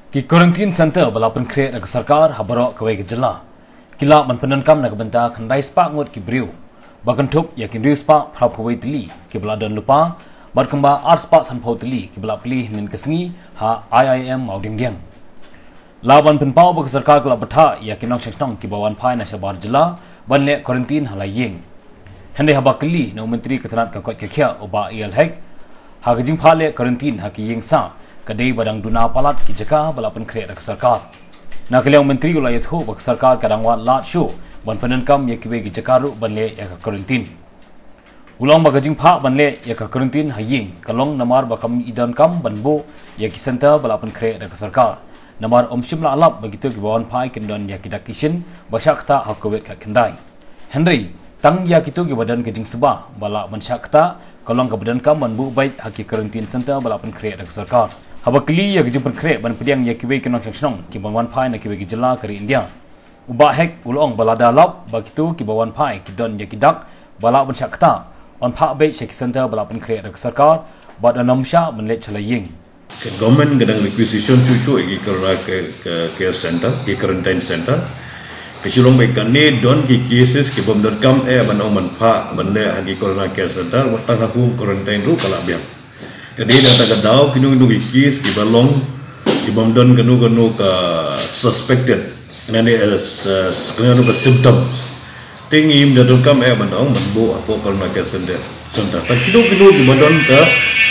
Ki quarantine center balapan kre nak sarkar habaro kawai ke jela. Kila man penankam nak benta khandai spa ngot ki briu. Bagan thup yakin riu spa phrap kawai tili ki baladan lupa bar kemba art spa sanpau tili ki bala pilih nin kesengi ha IIM mauding diang. Laban penpau bag sarkar kala batha yakin nong seksnong ki bawan pai na sabar jela banle quarantine halayeng. Hande habakli no menteri ketenat ka kot kekhia oba il hek ha gajing phale quarantine ha ki yengsa kadai badang duna palat ki jaka balapan kre rak sarkar na kaliang menteri ulayat ho bak sarkar kadangwan lat show ban penankam ye kiwe ki jakaru banle ya ka quarantine ulang bagajing pha banle ya ka quarantine haying kalong namar bakam idan kam banbo ya ki center balapan kre rak sarkar namar omshimla alap begitu ki bawan pai kendon ya ki dakishin basyakta hakowet ka kendai henry tang ya kitu ki badan kejing seba bala mansyakta kalong ka badan kam banbu baik haki quarantine center balapan kre rak sarkar habakli ya gijing penkre ban pediang ya kiwe kenong sengsnong ki bangwan pai na kiwe ki jela kari India uba hek ulong balada lap bagitu ki bawan pai ki don ya kidak bala ban syakta on pha be shek center bala pen kre rak sarkar bad anamsha ban le chalaying government gadang requisition susu ki kara ke center ki quarantine center kesulong baik kane don ki cases ki bom kam ban man pha ban le hagi corona care center watang hakum quarantine ru kala biang jadi data kadau kinu kis ki balong ki bomdon kanu ka suspected nani as kanu ka symptoms tingim da kam banong manbo apo corona care center tak kinu ki bomdon ka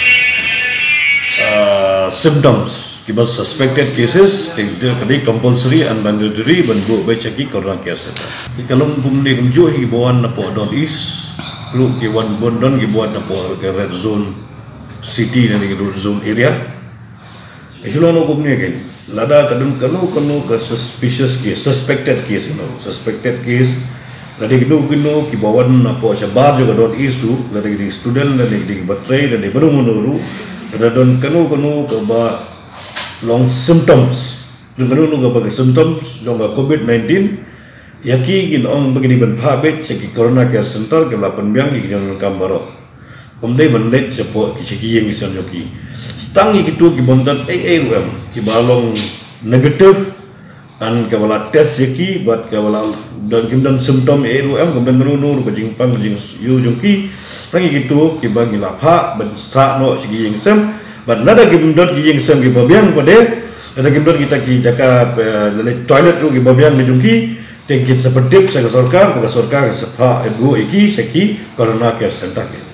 symptoms ki bas suspected cases ting de kadi compulsory and mandatory banbo ba chaki corona care center ki kalong bumni kumjo hi boan na po don is lu ki wan bondon ki buat na po red zone city nani red zone area ejulon no gumne again lada kadum kanu ka suspicious case suspected case ladi kinu ki bawan na po sabar juga don isu ladi di student ladi di batray ladi baru menuru lada don kanu ka ba long symptoms kanu ka ba symptoms jonga covid-19 yaki gin ong begini ban phabet segi corona care center ke lapan biang di jon kambaro komdai banlet support ki yang isan yoki stang itu ki bondan AAUM ki balong negative an kawala test yaki bat kawala dan kimdan symptom AAUM kemudian menunur ke jingpang jing yu jongki stang itu ki bagi lapha ban sa no segi yang sem bat nada kimdan ki yang sem ki babiang pade ada kimdan kita ki jaka toilet ru ki babiang ni jongki tengkit seperti saya sorkar sepa ibu iki seki corona care center